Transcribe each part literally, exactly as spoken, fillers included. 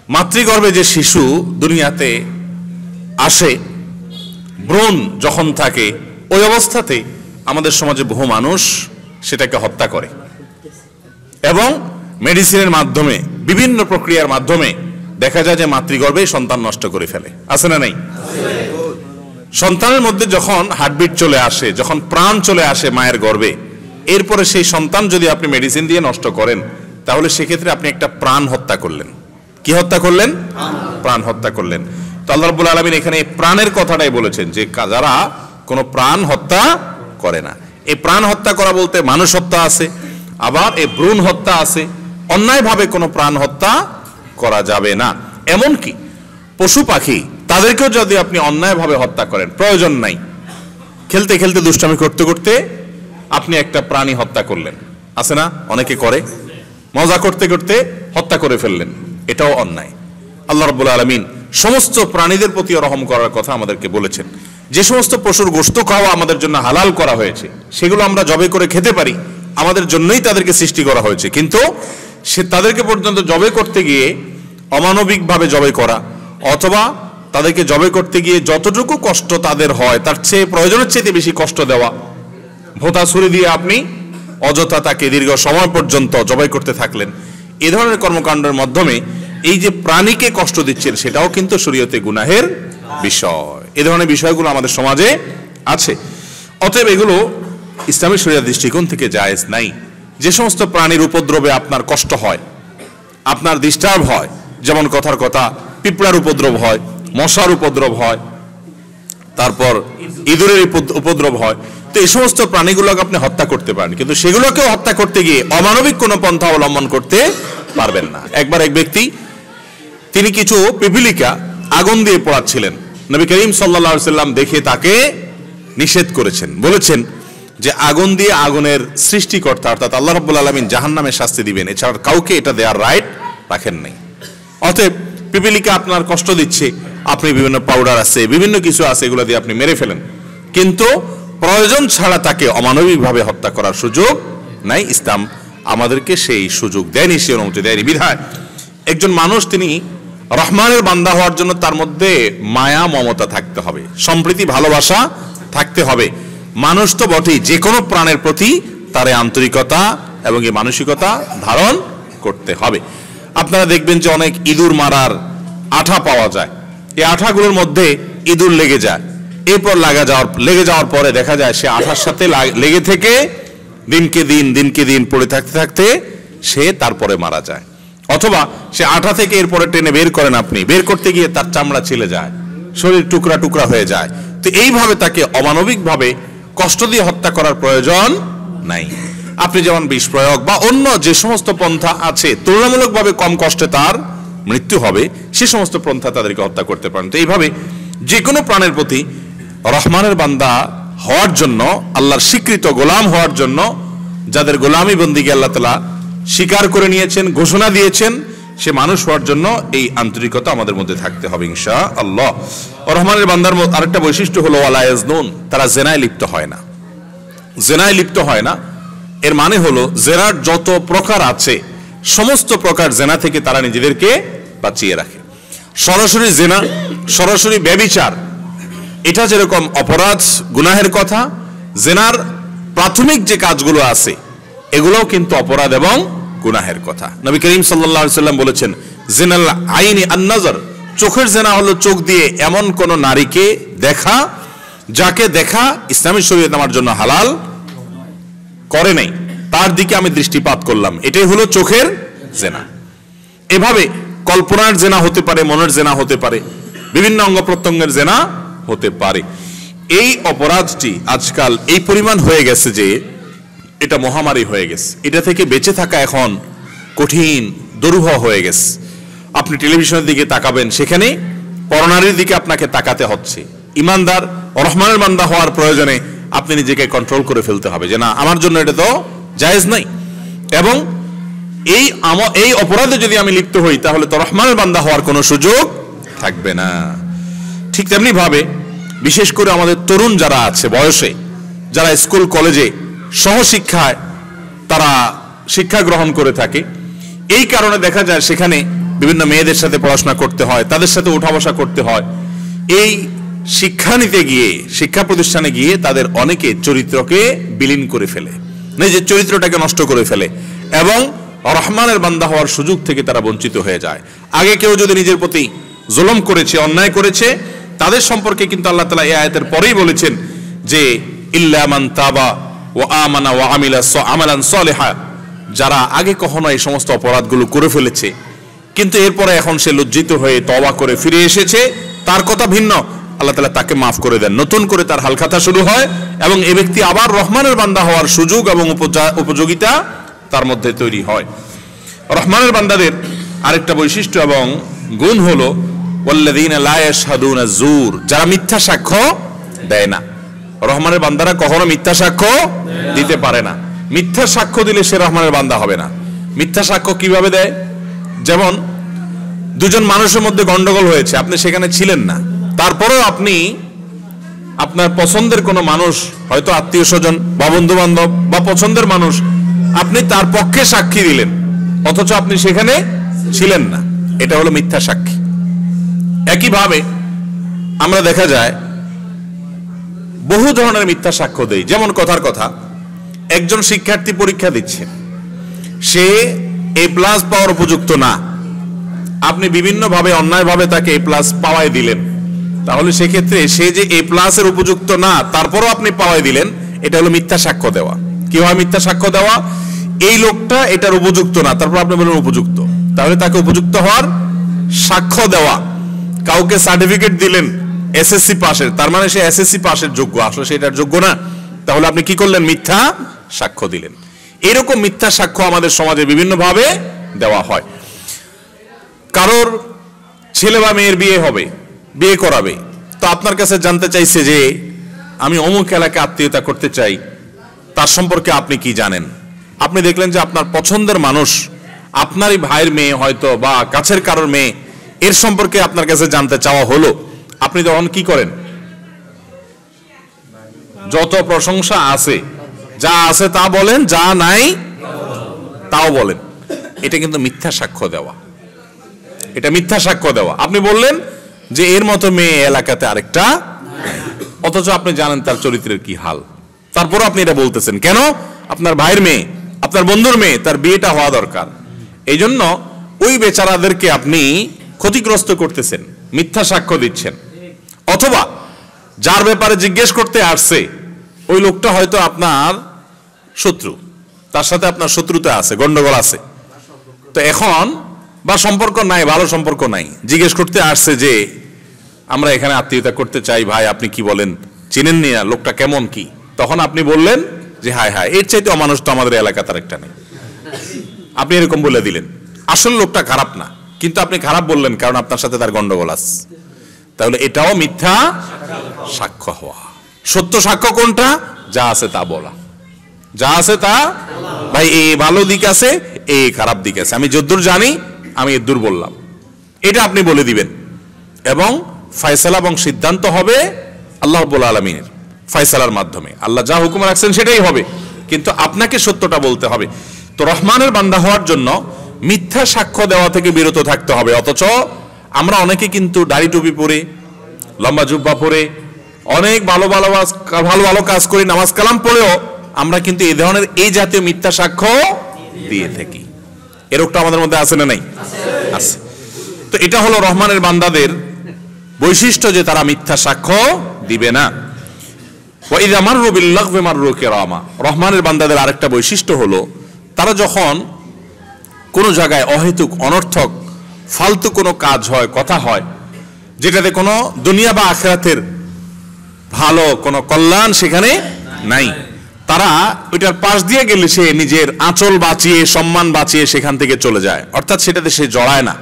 মাতৃগর্ভে যে শিশু দুনিয়াতে আসে, ভ্রূণ যখন থাকে, ওই অবস্থাতে আমাদের সমাজে বহু মানুষ সেটাকে হত্যা করে এবং মেডিসিনের মাধ্যমে, বিভিন্ন প্রক্রিয়ার মাধ্যমে দেখা যায় যে মাতৃগর্ভে সন্তান নষ্ট করে ফেলে। আছে না নাই? সন্তানের মধ্যে যখন হার্টবিট চলে আসে, যখন প্রাণ চলে আসে মায়ের গর্ভে, এরপরে সেই সন্তান যদি আপনি মেডিসিন দিয়ে নষ্ট করেন, তাহলে সেক্ষেত্রে আপনি একটা প্রাণ হত্যা করলেন। কি হত্যা করলেন? প্রাণ হত্যা করলেন। তো আল্লাহ রাব্বুল আলামিন এখানে প্রাণের কথাটাই বলেছেন যে যারা কোনো প্রাণ হত্যা করে না। এই প্রাণ হত্যা করা বলতে মানুষ হত্যা আছে, আবার এই ভ্রূণ হত্যা আছে। অন্যায়ভাবে কোনো প্রাণ হত্যা করা যাবে না। এমনকি পশু পাখি, তাদেরকেও যদি আপনি অন্যায়ভাবে হত্যা করেন, প্রয়োজন নাই, খেলতে খেলতে দুষ্টামি করতে করতে আপনি একটা প্রাণী হত্যা করলেন, আছে না? অনেকে করে, মজা করতে করতে হত্যা করে ফেললেন, এটাও অন্যায়। আল্লাহ রাব্বুল আলামিন সমস্ত প্রাণীদের প্রতি রহম করার কথা আমাদেরকে বলেছেন। যে সমস্ত পশুর গোশত খাওয়া আমাদের জন্য হালাল করা হয়েছে, সেগুলো আমরা জবে করে খেতে পারি, আমাদের জন্যই তাদেরকে সৃষ্টি করা হয়েছে। কিন্তু সে তাদেরকে পর্যন্ত জবে করতে গিয়ে অমানবিকভাবে জবে করা, অথবা তাদেরকে জবে করতে গিয়ে যতটুকু কষ্ট তাদের হয় তার চেয়ে প্রয়োজনের চেয়ে বেশি কষ্ট দেওয়া, ভোঁতা ছুরি দিয়ে আপনি অযথা তাকে দীর্ঘ সময় পর্যন্ত জবাই করতে থাকলেন, এ ধরনের কর্মকাণ্ডের মাধ্যমে এই যে প্রাণীকে কষ্ট দিচ্ছেন, সেটাও কিন্তু শরীয়তে গুনাহের বিষয়। এ ধরনের বিষয়গুলো আমাদের সমাজে আছে। অতএব এগুলো ইসলামী শরীয়ত দৃষ্টিকোণ থেকে জায়েজ নাই। যে সমস্ত প্রাণীর উপদ্রবে আপনার কষ্ট হয়, আপনার ডিস্টার্ব হয়, যেমন কথার কথা পিঁপড়ার উপদ্রব হয়, মশার উপদ্রব হয়, তারপর ইঁদুরের উপদ্রব হয়, তো এই সমস্ত প্রাণীগুলোকে আপনি হত্যা করতে পারেন, কিন্তু সেগুলোকেও হত্যা করতে গিয়ে অমানবিক কোনো পন্থা অবলম্বন করতে পারবেন না। একবার এক ব্যক্তি, তিনি কিছু পিপিলিকা আগুন দিয়ে পোড়াচ্ছিলেন। নবী করিম সাল্লাল্লাহু আলাইহি সাল্লাম দেখে তাকে নিষেধ করেছেন, বলেছেন যে আগুন দিয়ে আগুনের সৃষ্টিকর্তা অর্থাৎ আল্লাহ রাব্বুল আলামিন জাহান্নামে শাস্তি দিবেন, এছাড়া কাউকে এটা দেওয়ার রাইট রাখেন নাই। অতএব পিপিলিকা আপনার কষ্ট দিচ্ছে, আপনি বিভিন্ন পাউডার আছে, বিভিন্ন কিছু আছে, এগুলো দিয়ে আপনি মেরে ফেলেন, কিন্তু প্রয়োজন ছাড়া তাকে অমানবিকভাবে হত্যা করার সুযোগ নাই। ইসলাম আমাদেরকে সেই সুযোগ দেয়নি, সে অনুমতি দেয়নি। বিধায় একজন মানুষ তিনি রহমানের বান্দা হওয়ার জন্য তার মধ্যে মায়া মমতা থাকতে হবে, সম্প্রীতি ভালোবাসা থাকতে হবে। মানুষ তো বটেই, যে কোনো প্রাণের প্রতি তার আন্তরিকতা এবং এই মানসিকতা ধারণ করতে হবে। আপনারা দেখবেন যে অনেক ইঁদুর মারার আঠা পাওয়া যায়, এই আঠাগুলোর মধ্যে ইঁদুর লেগে যায়, এরপর লাগা যাওয়ার লেগে যাওয়ার পরে দেখা যায় সে আঠার সাথে লেগে থেকে দিনকে দিন দিনকে দিন পড়ে থাকতে থাকতে সে তারপরে মারা যায়। অথবা সে আঠা থেকে এরপরে টেনে বের করেন, আপনি বের করতে গিয়ে তার চামড়া ছিলে যায়, শরীর টুকরা টুকরা হয়ে যায়। তো এইভাবে তাকে অমানবিকভাবে কষ্ট দিয়ে হত্যা করার প্রয়োজন নাই। আপনি যেমন বিষ প্রয়োগ বা অন্য যে সমস্ত পন্থা আছে তুলনামূলকভাবে কম কষ্টে তার মৃত্যু হবে, সে সমস্ত পন্থা তাদেরকে হত্যা করতে পারেন। তো এইভাবে যে কোনো প্রাণের প্রতি রহমানের বান্দা হওয়ার জন্য, আল্লাহর স্বীকৃত গোলাম হওয়ার জন্য, যাদের গোলামি বন্দিকে আল্লাহ তাআলা স্বীকার করে নিয়েছেন, ঘোষণা দিয়েছেন, সে মানুষ হওয়ার জন্য এই আন্তরিকতা আমাদের মধ্যে থাকতে হবে ইনশাআল্লাহ। রহমানের বান্দার আরেকটা বৈশিষ্ট্য হলো ওয়ালা ইয়াজনুন, তারা জেনায় লিপ্ত হয় না। জেনায় লিপ্ত হয় না এর মানে হলো জেনার যত প্রকার আছে সমস্ত প্রকার জেনা থেকে তারা নিজেদেরকে বাঁচিয়ে রাখে। সরাসরি জেনা, সরাসরি ব্যভিচার, এটা যেরকম অপরাধ গুনাহের কথা, জেনার প্রাথমিক যে কাজগুলো আছে এগুলোও কিন্তু অপরাধ এবং গুনাহের কথা। নবী করিম সাল্লাল্লাহু আলাইহি সাল্লাম বলেছেন, জিনাল আইনি আন-নাজর, চোখের জেনা হলো চোখ দিয়ে এমন কোন নারীকে দেখা যাকে দেখা ইসলামী শরীয়ত আমার জন্য হালাল করে নাই, তার দিকে আমি দৃষ্টিপাত করলাম, এটাই হলো চোখের জেনা। এভাবে কল্পনার জেনা হতে পারে, মনের জেনা হতে পারে, বিভিন্ন অঙ্গ প্রত্যঙ্গের জেনা হতে পারে। এই অপরাধটি আজকাল এই পরিমাণ হয়ে গেছে যে এটা মহামারী হয়ে গেছে, এটা থেকে বেঁচে থাকা এখন কঠিন, দুরূহ হয়ে গেছে। আপনি টেলিভিশনের দিকে তাকাবেন, সেখানে পরনারীর দিকে আপনাকে তাকাতে হচ্ছে। ইমানদার রহমানের বান্দা হওয়ার প্রয়োজনে আপনি নিজেকে কন্ট্রোল করে ফেলতে হবে যে না, আমার জন্য এটা তো জায়েজ নাই, এবং এই এই অপরাধে যদি আমি লিপ্ত হই তাহলে তো রহমানের বান্দা হওয়ার কোনো সুযোগ থাকবে না। ঠিক তেমনি ভাবে বিশেষ করে আমাদের তরুণ যারা আছে বয়সে, যারা স্কুল কলেজে সহশিক্ষায় তারা শিক্ষা গ্রহণ করে থাকে, এই কারণে দেখা যায় সেখানে বিভিন্ন মেয়েদের সাথে পড়াশোনা করতে হয়, তাদের সাথে উঠা বসা করতে হয়। এই শিক্ষা নিতে গিয়ে, শিক্ষা প্রতিষ্ঠানে গিয়ে তাদের অনেকে চরিত্রকে বিলীন করে ফেলে, নিজের চরিত্রটাকে নষ্ট করে ফেলে এবং রহমানের বান্দা হওয়ার সুযোগ থেকে তারা বঞ্চিত হয়ে যায়। আগে কেউ যদি নিজের প্রতি জুলুম করেছে, অন্যায় করেছে, তাদের সম্পর্কে কিন্তু আল্লাহ তাআলা এই আয়াতের পরেই বলেছেন যে ইল্লা মান তাবা ওয়া আমানা ওয়া আমিলা আমালান সালিহা, যারা আগে কখনো এই সমস্ত অপরাধগুলো করে ফেলেছে কিন্তু এরপরে এখন সে লজ্জিত হয়ে তওবা করে ফিরে এসেছে, তার কথা ভিন্ন, আল্লাহ তাআলা তাকে মাফ করে দেন, নতুন করে তার হালখাতা শুরু হয় এবং এই ব্যক্তি আবার রহমানের বান্দা হওয়ার সুযোগ এবং উপযোগিতা তার মধ্যে তৈরি হয়। রহমানের বান্দাদের আরেকটা বৈশিষ্ট্য এবং গুণ হলো ওয়াল্লাযীনা লা ইয়াশহাদুনা যুর, যারা মিথ্যা সাক্ষ্য দেয় না। রহমানের বান্দারা কখনো মিথ্যা সাক্ষ্য দিতে পারে না। মিথ্যা সাক্ষ্য দিলে সে রহমানের বান্দা হবে না। মিথ্যা সাক্ষ্য কিভাবে দেয়? যেমন দুজন মানুষের মধ্যে গন্ডগোল হয়েছে, আপনি সেখানে ছিলেন না, তারপরেও আপনি আপনার পছন্দের কোনো মানুষ, হয়তো আত্মীয় স্বজন বা বন্ধু বান্ধব বা পছন্দের মানুষ, আপনি তার পক্ষে সাক্ষী দিলেন অথচ আপনি সেখানে ছিলেন না, এটা হলো মিথ্যা সাক্ষী। একইভাবে আমরা দেখা যায় বহু ধরনের মিথ্যা সাক্ষ্য দেই। যেমন কথার কথা, একজন শিক্ষার্থী পরীক্ষা দিচ্ছে, সে এ প্লাস পাওয়ার উপযুক্ত না, আপনি বিভিন্নভাবে অন্যায়ভাবে তাকে এ প্লাস পাওয়াই দিলেন, তাহলে সেক্ষেত্রে সে যে এ প্লাসের উপযুক্ত না তারপরও আপনি পাওয়াই দিলেন, এটা হলো মিথ্যা সাক্ষ্য দেওয়া। কি হয় মিথ্যা সাক্ষ্য দেওয়া? এই লোকটা এটার উপযুক্ত না, তারপর আপনি বলেন উপযুক্ত, তাহলে তাকে উপযুক্ত হওয়ার সাক্ষ্য দেওয়া। কাউকে সার্টিফিকেট দিলেন এসএসসি পাশের, তার মানে সে এসএসসি পাশের যোগ্য, আসলে সে এটার যোগ্য না, তাহলে আপনি কি করলেন? মিথ্যা সাক্ষ্য দিলেন। এরকম মিথ্যা সাক্ষ্য আমাদের সমাজে বিভিন্নভাবে দেওয়া হয়। কারোর ছেলে বা মেয়ের বিয়ে হবে, বিয়ে করাবে, তো আপনার কাছে জানতে চাইছে যে আমি অমুক এলাকায় আত্মীয়তা করতে চাই, তার সম্পর্কে আপনি কি জানেন? আপনি দেখলেন যে আপনার পছন্দের মানুষ আপনারই ভাইয়ের মেয়ে হয়তো বা কাছের কারোর মেয়ে, এর সম্পর্কে আপনার কাছে জানতে চাওয়া হলো, আপনি তখন কি করেন? যত প্রশংসা আছে, যা আছে তা বলেন, যা নাই তাও বলেন। এটা কিন্তু মিথ্যা সাক্ষ্য দেওয়া, এটা মিথ্যা সাক্ষ্য দেওয়া। আপনি বললেন যে এর মতো মেয়ে এলাকাতে আরেকটা, অথচ আপনি জানেন তার চরিত্রের কি হাল, তারপরও আপনি এটা বলতেছেন কেন? আপনার ভাইয়ের মেয়ে, আপনার বন্ধুর মেয়ে, তার বিয়েটা হওয়া দরকার। এই জন্য ওই বেচারাদেরকে আপনি ক্ষতিগ্রস্ত করতেছেন, মিথ্যা সাক্ষ্য দিচ্ছেন। অথবা যার ব্যাপারে জিজ্ঞেস করতে আসছে ওই লোকটা হয়তো আপনার শত্রু, তার সাথে আপনার শত্রুতা আছে, গন্ডগোল আছে, তো এখন বা সম্পর্ক নাই, ভালো সম্পর্ক নাই, জিজ্ঞেস করতে আসছে যে আমরা এখানে আত্মীয়তা করতে চাই, ভাই আপনি কি বলেন, চিনেননি না লোকটা কেমন কি? তখন আপনি বললেন যে হায় হায়, এর চাইতে অমানুষ তো আমাদের এলাকা তার একটা নেই, আপনি এরকম বলে দিলেন। আসলে লোকটা খারাপ না, কিন্তু আপনি খারাপ বললেন কারণ আপনার সাথে তার গন্ডগোল আছে। তাহলে এটাও মিথ্যা সাক্ষ্য হওয়া। সত্য সাক্ষ্য কোনটা? যা আছে তা বলা, যা আছে তা, ভাই এই ভালো দিক আছে, এই খারাপ দিক আছে, আমি যদ্দূর জানি আমি এদ্দূর বললাম, এটা আপনি বলে দিবেন এবং ফয়সালা এবং সিদ্ধান্ত হবে আল্লাহ রাব্বুল আলামিনের ফয়সালার মাধ্যমে। আল্লাহ যা হুকুম রাখছেন সেটাই হবে, কিন্তু আপনাকে সত্যটা বলতে হবে। তো রহমানের বান্দা হওয়ার জন্য মিথ্যা সাক্ষ্য দেওয়া থেকে বিরত থাকতে হবে। অথচ আমরা অনেকে কিন্তু দাড়ি টুপি পরে, লম্বা জুব্বা পরে, অনেক ভালো ভালো ভালো ভালো কাজ করি, নামাজ কালাম পড়েও আমরা কিন্তু এই ধরনের এই জাতীয় মিথ্যা সাক্ষ্য দিয়ে থাকি। এরকমটা আমাদের মধ্যে আছে না নাই? আছে। তো এটা হলো রহমানের বান্দাদের বৈশিষ্ট্য যে তারা মিথ্যা সাক্ষ্য দিবে না। ওয়া ইযা মাররু বিল লাগবি মাররু কিরামা, রহমানের বান্দাদের আরেকটা বৈশিষ্ট্য হলো তারা যখন কোনো জায়গায় অহেতুক অনর্থক ফালতু কোনো কাজ হয়, কথা হয়, যেটাতে কোনো দুনিয়া বা আখিরাতের ভালো কোনো কল্যাণ সেখানে নাই, তারা ওইটার পাশ দিয়ে গেলে সে নিজের আঁচল বাঁচিয়ে, সম্মান বাঁচিয়ে সেখান থেকে চলে যায়, অর্থাৎ সেটাতে সে জড়ায় না।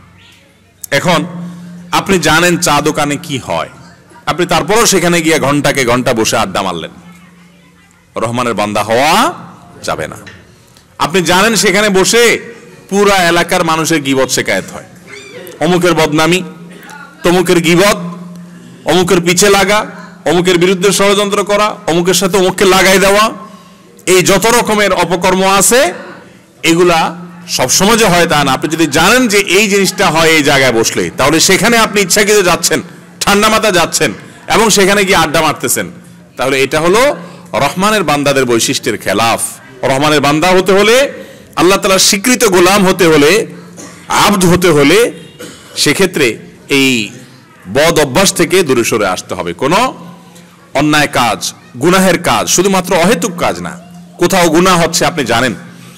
এখন আপনি জানেন চা দোকানে কি হয়, আপনি তারপরও সেখানে গিয়ে ঘন্টাকে ঘন্টা বসে আড্ডা মারলেন, রহমানের বান্দা হওয়া যাবে না। আপনি জানেন সেখানে বসে পুরা এলাকার মানুষের গীবত শিকায়েত হয়, অমুকের বদনামি, তমুকের গীবত, অমুকের পিছে লাগা, অমুকের বিরুদ্ধে ষড়যন্ত্র করা, অমুকের সাথে অমুককে লাগাই দেওয়া, এই যত রকমের অপকর্ম আছে এগুলা সবসময় যে হয় তা না। আপনি যদি জানেন যে এই জিনিসটা হয় এই জায়গায় বসলে, তাহলে সেখানে আপনি ইচ্ছাকৃত যাচ্ছেন, ঠান্ডা মাথা যাচ্ছেন এবং সেখানে গিয়ে আড্ডা মারতেছেন, তাহলে এটা হলো রহমানের বান্দাদের বৈশিষ্ট্যের খেলাফ। রহমানের বান্দা হতে হলে, আল্লাহ তাআলার স্বীকৃত গোলাম হতে হলে, আব্দ হতে হলে, সেক্ষেত্রে এই বদ অভ্যাস থেকে দূরে সরে আসতে হবে। কোনো অন্যায় কাজ, গুনাহের কাজ, শুধুমাত্র অহেতুক কাজ না, কোথাও গুনাহ হচ্ছে আপনি জানেন,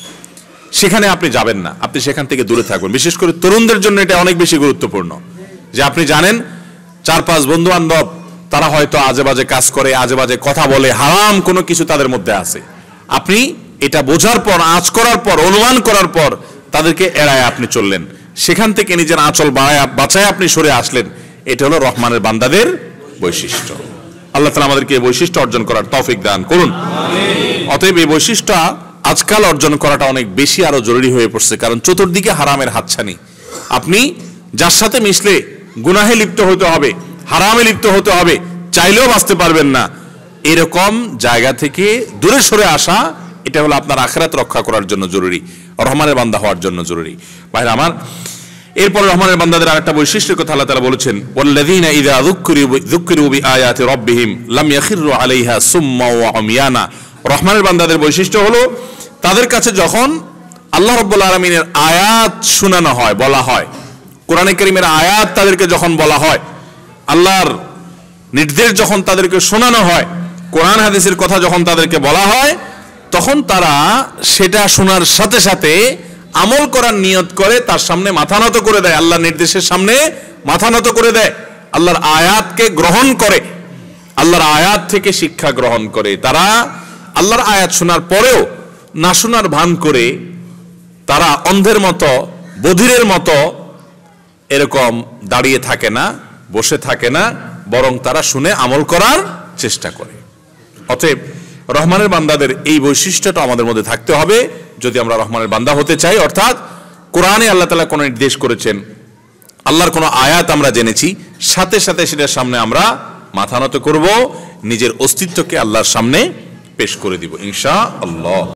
সেখানে আপনি যাবেন না, আপনি সেখান থেকে দূরে থাকবেন। বিশেষ করে তরুণদের জন্য এটা অনেক বেশি গুরুত্বপূর্ণ যে আপনি জানেন চার পাঁচ বন্ধু বান্ধব তারা হয়তো আজে বাজে কাজ করে, আজে বাজে কথা বলে, হারাম কোনো কিছু তাদের মধ্যে আছে। আপনি এটা বোঝার পর, আঁচ করার পর, অনুমান করার পর তাদেরকে এড়ায় আপনি চললেন, সেখান থেকে নিজের আঁচল বাড়ায় বাঁচায় আপনি সরে আসলেন। এটা হলো রহমানের বান্দাদের বৈশিষ্ট্য। আল্লাহ তাআলা আমাদেরকে এই বৈশিষ্ট্য অর্জন করার তৌফিক দান করুন। অতএব এই বৈশিষ্ট্য আজকাল অর্জন করাটা অনেক বেশি আরো জরুরি হয়ে পড়ছে, কারণ চতুর্দিকে হারামের হাতছানি। আপনি যার সাথে মিশলে গুনাহে লিপ্ত হতে হবে, হারামে লিপ্ত হতে হবে, চাইলেও বাঁচতে পারবেন না, এরকম জায়গা থেকে দূরে সরে আসা, এটা হলো আপনার আখিরাত রক্ষা করার জন্য জরুরি, রহমানের বান্দা হওয়ার জন্য জরুরি। ভাইরা আমার, এরপর রহমানের বান্দাদের আরেকটা বৈশিষ্ট্যের কথা আল্লাহ তাআলা বলেছেন, ওয়াল্লাযীনা ইযা যুক্কিরু বিআয়াতি রাব্বিহিম লাম ইয়াখিরু আলাইহা সুম্মা ওয়া উমিয়ানা। রহমানের বান্দাদের বৈশিষ্ট্য হলো তাদের কাছে যখন আল্লাহ রাব্বুল আলামিনের আয়াত শোনানো হয়, বলা হয়, কোরআনে কারীমের আয়াত তাদেরকে যখন বলা হয়, আল্লাহর নির্দেশ যখন তাদেরকে শোনানো হয়, কোরআন হাদিসের কথা যখন তাদেরকে বলা হয়, তখন তারা সেটা শোনার সাথে সাথে আমল করার নিয়ত করে তার সামনে মাথা নত করে দেয়, আল্লাহর নির্দেশের সামনে মাথা নত করে দেয়, আল্লাহর আয়াতকে গ্রহণ করে, আল্লাহর আয়াত থেকে শিক্ষা গ্রহণ করে। তারা আল্লাহর আয়াত শোনার পরেও না শোনার ভান করে তারা অন্ধের মতো, বধিরের মতো এরকম দাঁড়িয়ে থাকে না, বসে থাকে না, বরং তারা শুনে আমল করার চেষ্টা করে। অতএব রহমানের বান্দাদের এই বৈশিষ্ট্যটা আমাদের মধ্যে থাকতে হবে যদি আমরা রহমানের বান্দা হতে চাই। অর্থাৎ কোরআনে আল্লাহ তাআলা কোনো নির্দেশ করেছেন, আল্লাহর কোনো আয়াত আমরা জেনেছি, সাথে সাথে সেটার সামনে আমরা মাথা নত করব, নিজের অস্তিত্বকে আল্লাহর সামনে পেশ করে দিব ইনশাআল্লাহ।